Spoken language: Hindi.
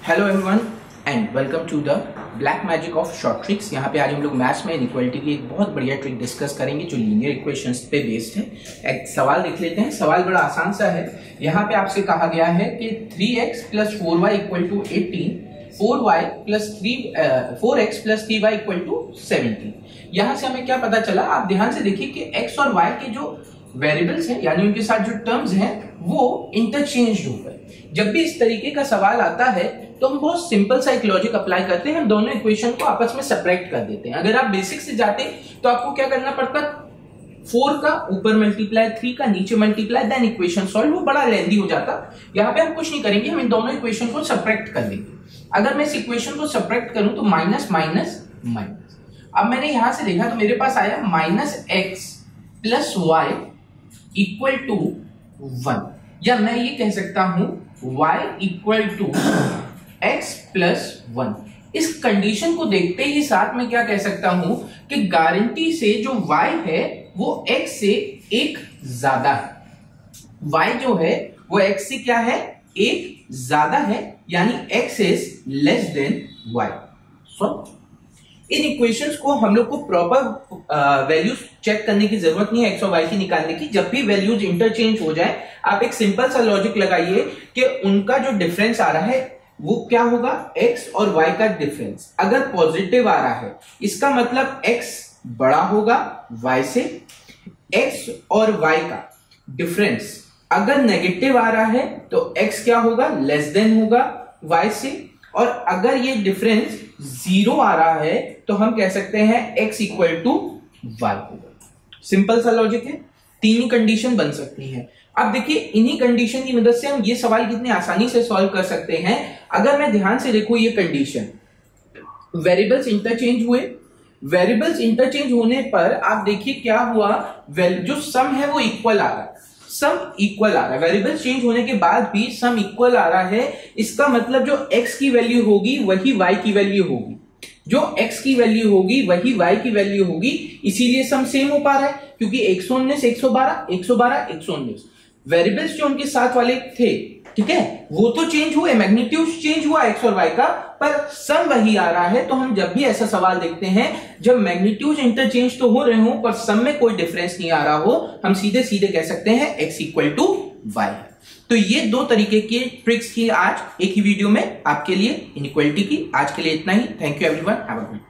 Hello everyone and welcome to the black magic of short tricks. यहाँ पे आज हम लोग मैथ्स में इनइक्वालिटी की एक बहुत बढ़िया ट्रिक डिस्कस करेंगे जो लीनियर इक्वेशंस पे बेस्ड है। एक सवाल देख लेते हैं। सवाल बड़ा आसान सा है। यहाँ पे आपसे कहा गया है कि 3x + 4y = 18, 4x + 3y = 17। यहाँ से हमें क्या पता चला, आप ध्यान से देखिए कि x और y के जो वेरिएबल्स हैं यानी उनके साथ जो टर्म्स हैं वो इंटरचेंज हो गए। जब भी इस तरीके का सवाल आता है तो हम बहुत सिंपल सा एक लॉजिक अप्लाई करते हैं, हम दोनों इक्वेशन को आपस में सेपरेट कर देते हैं। अगर आप बेसिक से जाते तो आपको क्या करना पड़ता, 4 का ऊपर मल्टीप्लाई, 3 का नीचे मल्टीप्लाई, देन इक्वेशन सॉल्व, वो बड़ा लेंदी हो जाता। यहाँ पे हम कुछ नहीं करेंगे, हम इन दोनों इक्वेशन को सेपरेट कर लेंगे। अगर मैं इस इक्वेशन को सेपरेट करूं तो माइनस माइनस माइनस। अब मैंने यहां से देखा तो मेरे पास आया -x + y = 1, या मैं ये कह सकता हूं y = x + 1। इस कंडीशन को देखते ही साथ में क्या कह सकता हूं कि गारंटी से जो y है वो x से 1 ज्यादा है। y जो है वो x से क्या है, 1 ज्यादा है, यानी x is less than y। इन इक्वेशंस को हम लोग को प्रॉपर वैल्यूज चेक करने की जरूरत नहीं है x और y की निकालने की। जब भी वैल्यूज इंटरचेंज हो जाए आप एक सिंपल सा लॉजिक लगाइए कि उनका जो डिफरेंस आ रहा है वो क्या होगा, x और y का डिफरेंस अगर पॉजिटिव आ रहा है इसका मतलब x बड़ा होगा y से। x और y का डिफरेंस अगर नेगेटिव आ रहा है तो x क्या होगा, लेस देन होगा y से। और अगर ये डिफरेंस 0 आ रहा है तो हम कह सकते हैं x = y होगा। सिंपल सा लॉजिक है, तीन ही कंडीशन बन सकती है। अब देखिए इन्हीं कंडीशन की मदद से हम ये सवाल कितने आसानी से सॉल्व कर सकते हैं। अगर मैं ध्यान से देखूं ये कंडीशन, वेरिएबल्स इंटरचेंज हुए, वेरिएबल्स इंटरचेंज होने पर आप देखिए क्या हुआ, जो सम है वो इक्वल आ रहा है, सम इक्वल आ रहा है। वेरिएबल्स चेंज होने के बाद भी सम इक्वल आ रहा है, इसका मतलब जो x की वैल्यू होगी वही y की वैल्यू होगी, जो x की वैल्यू होगी वही y की वैल्यू होगी। इसीलिए सम सेम हो पा रहा है क्योंकि 119 112 112 119 वेरिएबल्स जो उनके साथ वाले थे, ठीक है, वो तो चेंज हुए, मैग्नीट्यूड चेंज हुआ x और y का, पर सम वही आ रहा है। तो हम जब भी ऐसा सवाल देखते हैं जब मैग्नीट्यूड इंटरचेंज तो हो रहे हो पर सम में कोई डिफरेंस नहीं आ रहा हो, हम सीधे सीधे कह सकते हैं x = y। तो ये दो तरीके की ट्रिक्स की आज एक ही वीडियो में आपके लिए इनइक्वालिटी की। आज के लिए इतना ही। Thank you everyone, have a good day.